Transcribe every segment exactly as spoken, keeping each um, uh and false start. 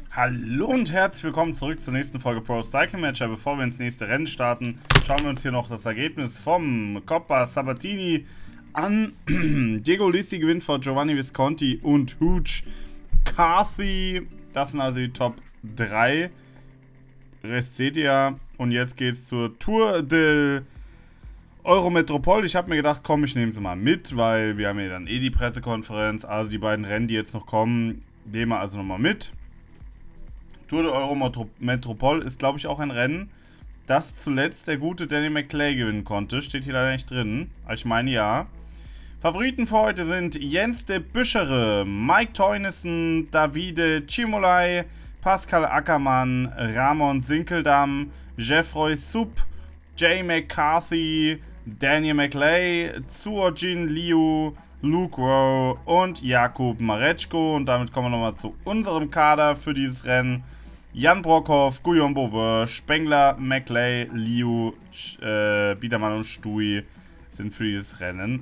Hallo und herzlich willkommen zurück zur nächsten Folge Pro Cycling Manager. Bevor wir ins nächste Rennen starten, schauen wir uns hier noch das Ergebnis vom Coppa Sabatini an. Diego Ulissi gewinnt vor Giovanni Visconti und Hooch Carthy. Das sind also die Top drei. Rest seht ihr. Und jetzt geht es zur Tour de Eurometropol. Ich habe mir gedacht, komm, ich nehme sie mal mit, weil wir haben ja dann eh die Pressekonferenz. Also die beiden Rennen, die jetzt noch kommen, nehmen wir also nochmal mit. Tour de Eurometropol ist, glaube ich, auch ein Rennen, das zuletzt der gute Danny McLay gewinnen konnte. Steht hier leider nicht drin, aber ich meine ja. Favoriten für heute sind Jens de Büschere, Mike Teunissen, Davide Cimolai, Pascal Ackermann, Ramon Sinkeldam, Geoffroy Supp, Jay McCarthy, Daniel McLay, Zuojin Liu, Luke Rowe und Jakub Mareczko. Und damit kommen wir nochmal zu unserem Kader für dieses Rennen. Jan Brockhoff, Guillaume Beauvais, Spengler, McLay, Liu, äh, Biedermann und Stui sind für dieses Rennen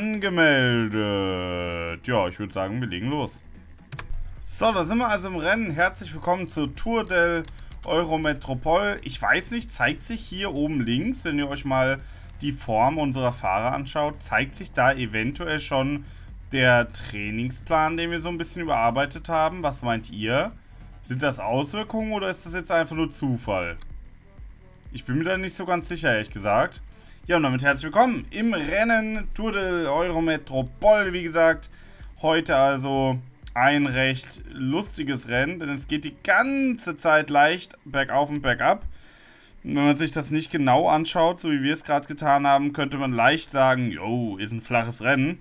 angemeldet. Ja, ich würde sagen, wir legen los. So, da sind wir also im Rennen. Herzlich willkommen zur Tour del Eurometropol. Ich weiß nicht, zeigt sich hier oben links, wenn ihr euch mal die Form unserer Fahrer anschaut, zeigt sich da eventuell schon der Trainingsplan, den wir so ein bisschen überarbeitet haben? Was meint ihr? Sind das Auswirkungen oder ist das jetzt einfach nur Zufall? Ich bin mir da nicht so ganz sicher, ehrlich gesagt. Ja, und damit herzlich willkommen im Rennen Tour del Eurometropol. Wie gesagt, heute also ein recht lustiges Rennen, denn es geht die ganze Zeit leicht bergauf und bergab. Und wenn man sich das nicht genau anschaut, so wie wir es gerade getan haben, könnte man leicht sagen, jo, ist ein flaches Rennen.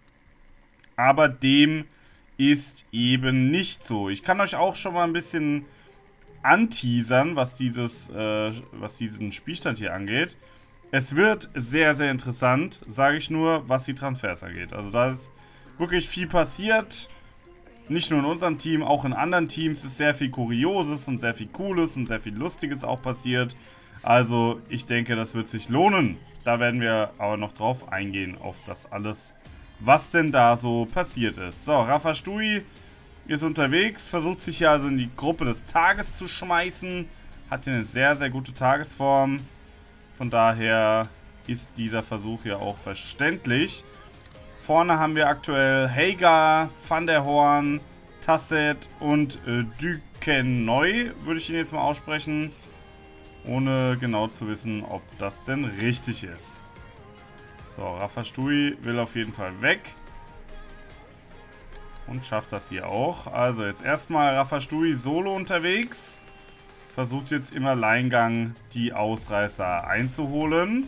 Aber dem ist eben nicht so. Ich kann euch auch schon mal ein bisschen anteasern, was dieses, äh, was diesen Spielstand hier angeht. Es wird sehr, sehr interessant, sage ich nur, was die Transfers angeht. Also da ist wirklich viel passiert. Nicht nur in unserem Team, auch in anderen Teams ist sehr viel Kurioses und sehr viel Cooles und sehr viel Lustiges auch passiert. Also ich denke, das wird sich lohnen. Da werden wir aber noch drauf eingehen, auf das alles, was denn da so passiert ist. So, Rafa Stui ist unterwegs, versucht sich hier also in die Gruppe des Tages zu schmeißen. Hat hier eine sehr, sehr gute Tagesform. Von daher ist dieser Versuch ja auch verständlich. Vorne haben wir aktuell Hagar, Van der Horn, Tasset und äh, Duquesnoy, würde ich ihn jetzt mal aussprechen. Ohne genau zu wissen, ob das denn richtig ist. So, Rafa Stui will auf jeden Fall weg. Und schafft das hier auch. Also jetzt erstmal Rafa Stui solo unterwegs. Versucht jetzt im Alleingang die Ausreißer einzuholen.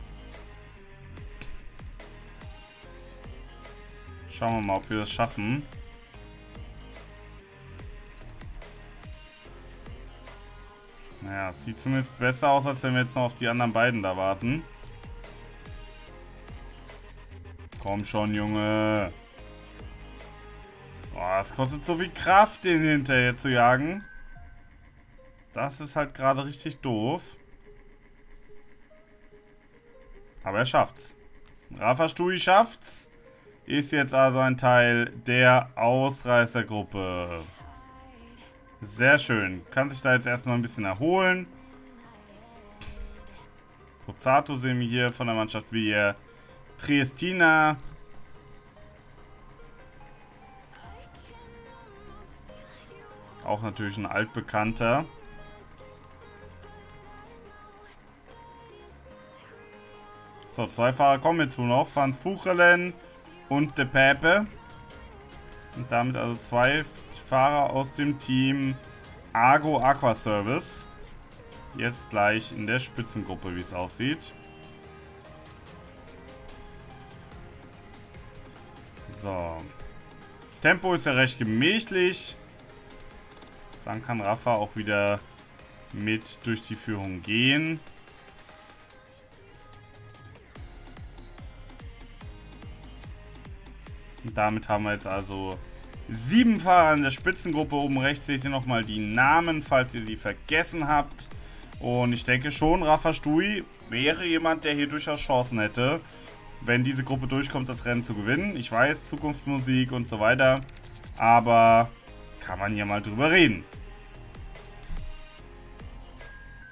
Schauen wir mal, ob wir das schaffen. Naja, es sieht zumindest besser aus, als wenn wir jetzt noch auf die anderen beiden da warten. Komm schon, Junge. Boah, es kostet so viel Kraft, den hinterher zu jagen. Das ist halt gerade richtig doof. Aber er schafft's. Rafa Stui schafft's. Ist jetzt also ein Teil der Ausreißergruppe. Sehr schön. Kann sich da jetzt erstmal ein bisschen erholen. Pozzato sehen wir hier von der Mannschaft wie hier. Triestina. Auch natürlich ein altbekannter. So, zwei Fahrer kommen hierzu noch. Van Vuchelen und De Pepe. Und damit also zwei Fahrer aus dem Team Argo Aqua Service. Jetzt gleich in der Spitzengruppe, wie es aussieht. So. Tempo ist ja recht gemächlich. Dann kann Rafa auch wieder mit durch die Führung gehen. Und damit haben wir jetzt also sieben Fahrer in der Spitzengruppe. Oben rechts seht ihr nochmal die Namen, falls ihr sie vergessen habt. Und ich denke schon, Rafa Stui wäre jemand, der hier durchaus Chancen hätte, wenn diese Gruppe durchkommt, das Rennen zu gewinnen. Ich weiß, Zukunftsmusik und so weiter. Aber kann man hier mal drüber reden.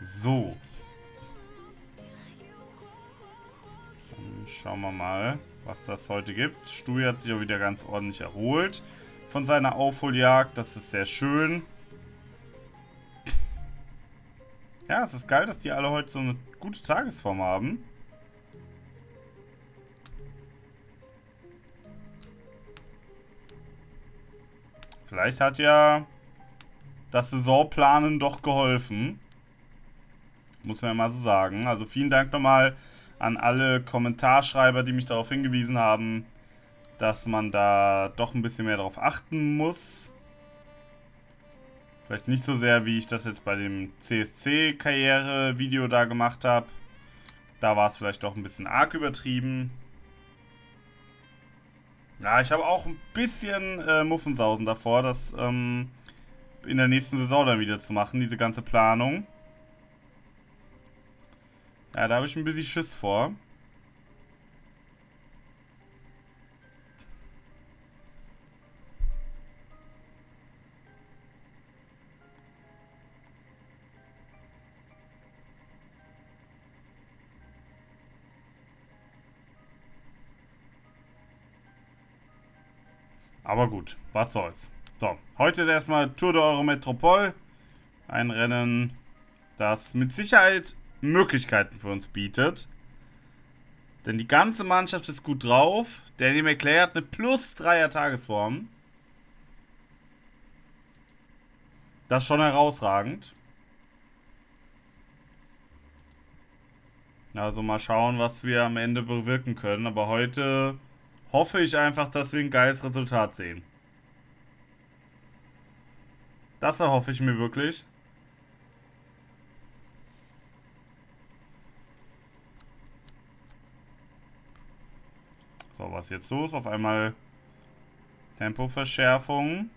So. Dann schauen wir mal, was das heute gibt. Stui hat sich auch wieder ganz ordentlich erholt von seiner Aufholjagd. Das ist sehr schön. Ja, es ist geil, dass die alle heute so eine gute Tagesform haben. Vielleicht hat ja das Saisonplanen doch geholfen. Muss man ja mal so sagen. Also vielen Dank nochmal an alle Kommentarschreiber, die mich darauf hingewiesen haben, dass man da doch ein bisschen mehr darauf achten muss. Vielleicht nicht so sehr, wie ich das jetzt bei dem C S C-Karriere-Video da gemacht habe. Da war es vielleicht doch ein bisschen arg übertrieben. Ja, ich habe auch ein bisschen äh, Muffensausen davor, das ähm, in der nächsten Saison dann wieder zu machen, diese ganze Planung. Ja, da habe ich ein bisschen Schiss vor. Aber gut, was soll's. So, heute ist erstmal Tour de Eurométropole. Ein Rennen, das mit Sicherheit Möglichkeiten für uns bietet. Denn die ganze Mannschaft ist gut drauf. Danny McLeod hat eine plus dreier Tagesform. Das ist schon herausragend. Also mal schauen, was wir am Ende bewirken können. Aber heute hoffe ich einfach, dass wir ein geiles Resultat sehen. Das erhoffe ich mir wirklich. So, was ist jetzt los? Auf einmal Tempoverschärfung.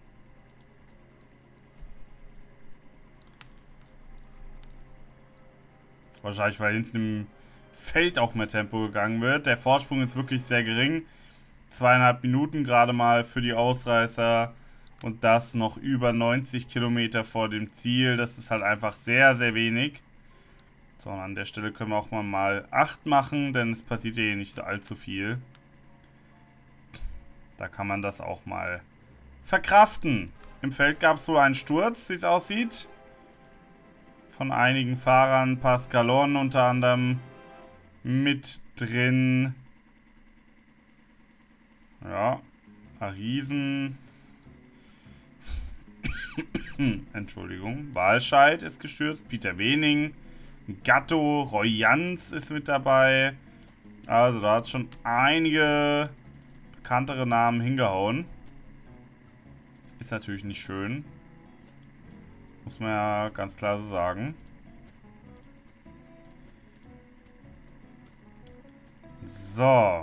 Wahrscheinlich, weil hinten im Feld auch mehr Tempo gegangen wird. Der Vorsprung ist wirklich sehr gering. Zweieinhalb Minuten gerade mal für die Ausreißer. Und das noch über neunzig Kilometer vor dem Ziel. Das ist halt einfach sehr, sehr wenig. So, und an der Stelle können wir auch mal, mal acht machen, denn es passiert hier nicht so allzu viel. Da kann man das auch mal verkraften. Im Feld gab es wohl einen Sturz, wie es aussieht. Von einigen Fahrern. Pascalon unter anderem mit drin. Ja, Ariesen. Entschuldigung. Walscheid ist gestürzt. Peter Wening. Gatto. Roy Jans ist mit dabei. Also da hat es schon einige bekanntere Namen hingehauen. Ist natürlich nicht schön. Muss man ja ganz klar so sagen. So.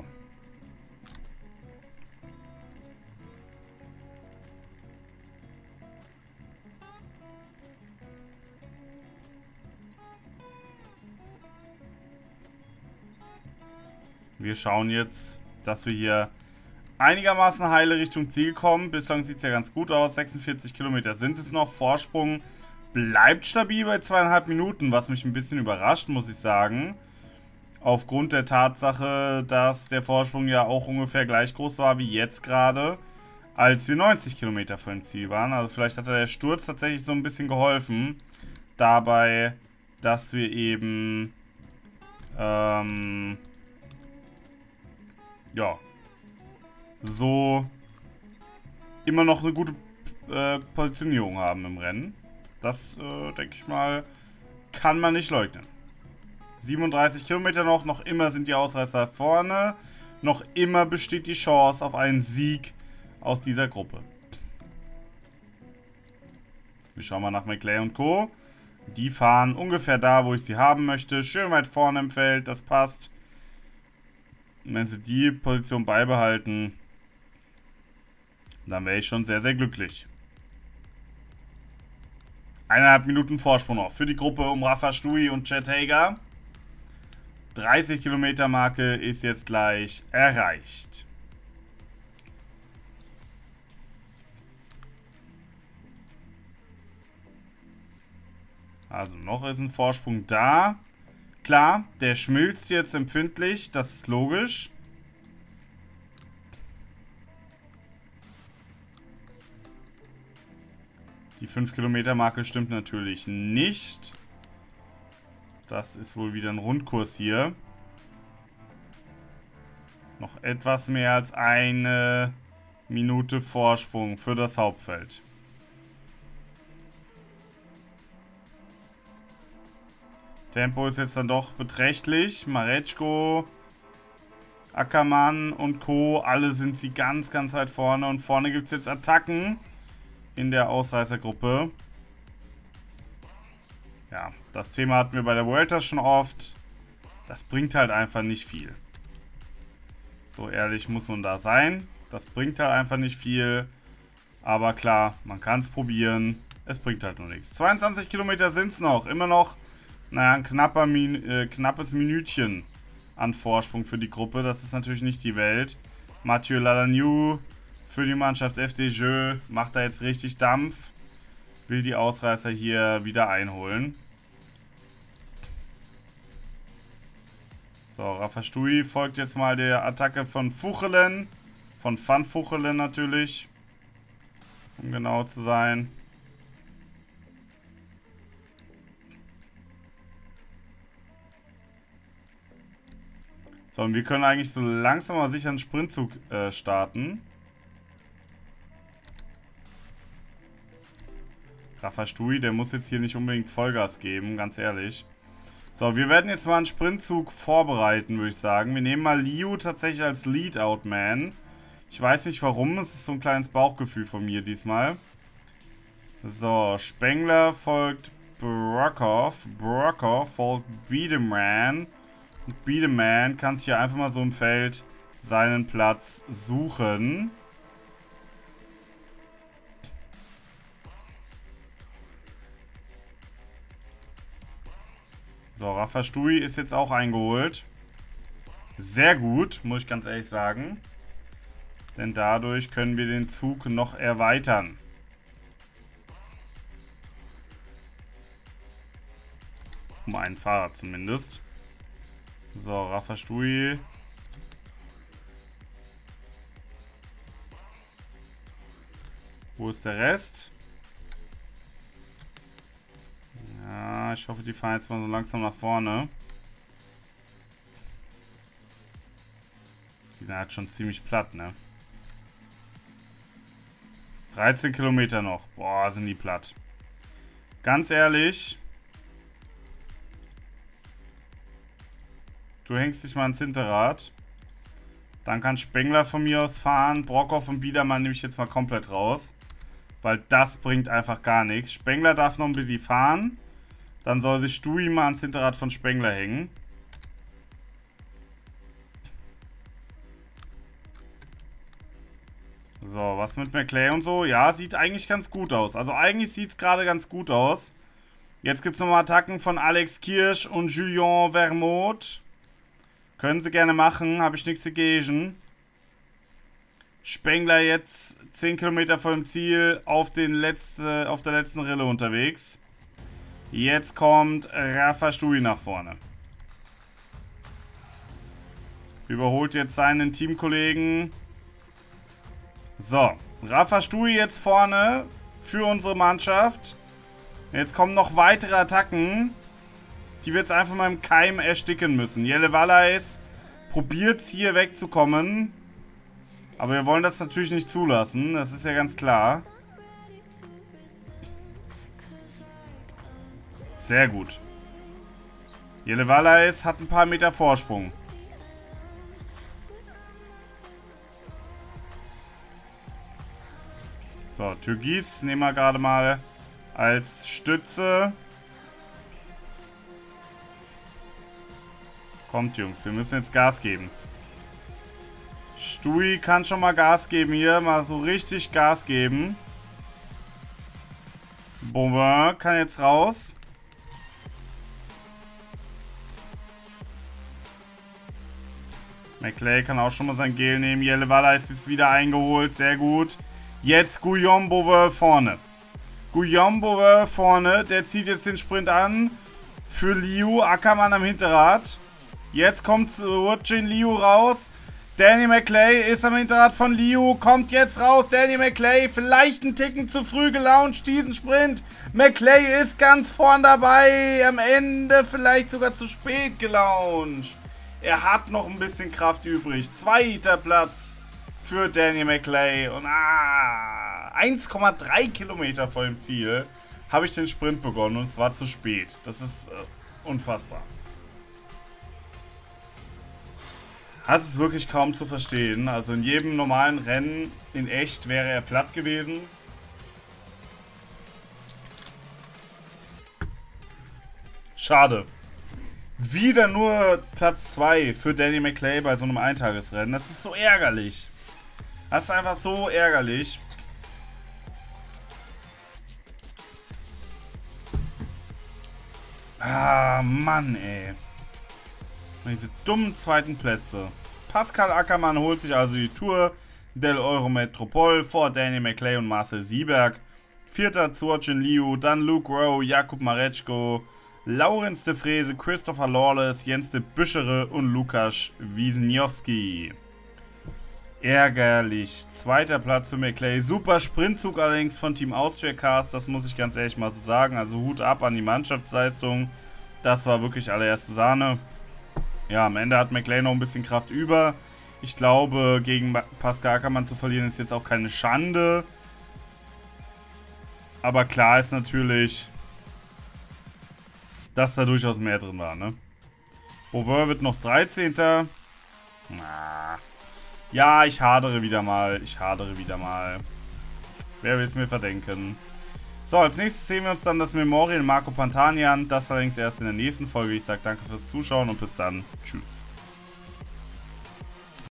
Wir schauen jetzt, dass wir hier einigermaßen heile Richtung Ziel kommen. Bislang sieht es ja ganz gut aus. sechsundvierzig Kilometer sind es noch. Vorsprung bleibt stabil bei zweieinhalb Minuten, was mich ein bisschen überrascht, muss ich sagen. Aufgrund der Tatsache, dass der Vorsprung ja auch ungefähr gleich groß war wie jetzt gerade, als wir neunzig Kilometer vor dem Ziel waren. Also vielleicht hat der Sturz tatsächlich so ein bisschen geholfen. Dabei, dass wir eben ähm, ja, so immer noch eine gute äh, Positionierung haben im Rennen. Das, äh, denke ich mal, kann man nicht leugnen. siebenunddreißig Kilometer noch, noch immer sind die Ausreißer vorne. Noch immer besteht die Chance auf einen Sieg aus dieser Gruppe. Wir schauen mal nach McLeod und Co. Die fahren ungefähr da, wo ich sie haben möchte. Schön weit vorne im Feld, das passt. Und wenn sie die Position beibehalten, dann wäre ich schon sehr, sehr glücklich. Eineinhalb Minuten Vorsprung noch für die Gruppe um Rafa Stui und Chet Hager. dreißig Kilometer Marke ist jetzt gleich erreicht. Also noch ist ein Vorsprung da. Klar, der schmilzt jetzt empfindlich, das ist logisch. Die fünf Kilometer Marke stimmt natürlich nicht. Das ist wohl wieder ein Rundkurs hier. Noch etwas mehr als eine Minute Vorsprung für das Hauptfeld. Tempo ist jetzt dann doch beträchtlich. Mareczko, Ackermann und Co. Alle sind sie ganz, ganz weit vorne. Und vorne gibt es jetzt Attacken in der Ausreißergruppe. Ja, das Thema hatten wir bei der Vuelta schon oft. Das bringt halt einfach nicht viel. So ehrlich muss man da sein. Das bringt halt einfach nicht viel. Aber klar, man kann es probieren. Es bringt halt nur nichts. zweiundzwanzig Kilometer sind es noch. Immer noch, naja, ein knapper Min äh, knappes Minütchen an Vorsprung für die Gruppe. Das ist natürlich nicht die Welt. Mathieu Ladagnou für die Mannschaft F D Jeux macht da jetzt richtig Dampf. Will die Ausreißer hier wieder einholen. So, Rafa Stui folgt jetzt mal der Attacke von Fuchelen. Von Van Fuchelen natürlich. Um genau zu sein. So, und wir können eigentlich so langsam aber sicher einen Sprintzug äh, starten. Rafa Stui, der muss jetzt hier nicht unbedingt Vollgas geben, ganz ehrlich. So, wir werden jetzt mal einen Sprintzug vorbereiten, würde ich sagen. Wir nehmen mal Liu tatsächlich als Lead-Out-Man. Ich weiß nicht warum, es ist so ein kleines Bauchgefühl von mir diesmal. So, Spengler folgt Brockhoff. Brockhoff folgt Biedermann. Und Biedermann kann sich hier einfach mal so im Feld seinen Platz suchen. So, Rafa Stui ist jetzt auch eingeholt. Sehr gut, muss ich ganz ehrlich sagen. Denn dadurch können wir den Zug noch erweitern. Um einen Fahrer zumindest. So, Rafa Stui. Wo ist der Rest? Ja, ich hoffe, die fahren jetzt mal so langsam nach vorne. Die sind halt schon ziemlich platt, ne? dreizehn Kilometer noch. Boah, sind die platt. Ganz ehrlich. Du hängst dich mal ans Hinterrad. Dann kann Spengler von mir aus fahren. Brockhoff und Biedermann nehme ich jetzt mal komplett raus. Weil das bringt einfach gar nichts. Spengler darf noch ein bisschen fahren. Dann soll sich Stui mal ans Hinterrad von Spengler hängen. So, was mit McLay und so? Ja, sieht eigentlich ganz gut aus. Also eigentlich sieht es gerade ganz gut aus. Jetzt gibt es nochmal Attacken von Alex Kirsch und Julien Vermont. Können sie gerne machen, habe ich nichts dagegen. Spengler jetzt zehn Kilometer vor dem Ziel auf, den letzte, auf der letzten Rille unterwegs. Jetzt kommt Rafa Stui nach vorne. Überholt jetzt seinen Teamkollegen. So, Rafa Stui jetzt vorne für unsere Mannschaft. Jetzt kommen noch weitere Attacken. Die wir jetzt einfach mal im Keim ersticken müssen. Jelle Wallace probiert es hier wegzukommen. Aber wir wollen das natürlich nicht zulassen. Das ist ja ganz klar. Sehr gut. Jelle Wallace hat ein paar Meter Vorsprung. So, Türgis nehmen wir gerade mal als Stütze. Kommt, Jungs, wir müssen jetzt Gas geben. Stui kann schon mal Gas geben hier. Mal so richtig Gas geben. Bonvin kann jetzt raus. McLay kann auch schon mal sein Gel nehmen. Jelle Wallace ist wieder eingeholt. Sehr gut. Jetzt Guillaume Bonvin vorne. Guillaume vorne, der zieht jetzt den Sprint an. Für Liu, Ackermann am Hinterrad. Jetzt kommt Jin Liu raus. Danny McLay ist am Hinterrad von Liu, kommt jetzt raus. Danny McLay, vielleicht einen Ticken zu früh gelauncht, diesen Sprint. McLay ist ganz vorn dabei, am Ende vielleicht sogar zu spät gelauncht. Er hat noch ein bisschen Kraft übrig. Zweiter Platz für Danny McLay. Und ah, eins Komma drei Kilometer vor dem Ziel habe ich den Sprint begonnen und es war zu spät. Das ist äh, unfassbar. Das ist wirklich kaum zu verstehen. Also in jedem normalen Rennen in echt wäre er platt gewesen. Schade. Wieder nur Platz zwei für Danny McLay bei so einem Eintagesrennen. Das ist so ärgerlich. Das ist einfach so ärgerlich. Ah, Mann, ey. Diese dummen zweiten Plätze. Pascal Ackermann holt sich also die Tour del Eurometropol vor Danny McLay und Marcel Sieberg. Vierter Jin Liu, dann Luke Rowe, Jakub Mareczko, Laurenz de Frese, Christopher Lawless, Jens de Büschere und Lukas Wisniewski. Ärgerlich. Zweiter Platz für McLay. Super Sprintzug allerdings von Team Austria Cars, das muss ich ganz ehrlich mal so sagen. Also Hut ab an die Mannschaftsleistung. Das war wirklich allererste Sahne. Ja, am Ende hat McLay noch ein bisschen Kraft über. Ich glaube, gegen Pascal Ackermann zu verlieren ist jetzt auch keine Schande. Aber klar ist natürlich, dass da durchaus mehr drin war, ne? Beauvoir wird noch dreizehnter Na. Ja, ich hadere wieder mal. Ich hadere wieder mal. Wer will es mir verdenken? So, als nächstes sehen wir uns dann das Memorial Marco Pantani an. Das allerdings erst in der nächsten Folge. Ich sage danke fürs Zuschauen und bis dann. Tschüss.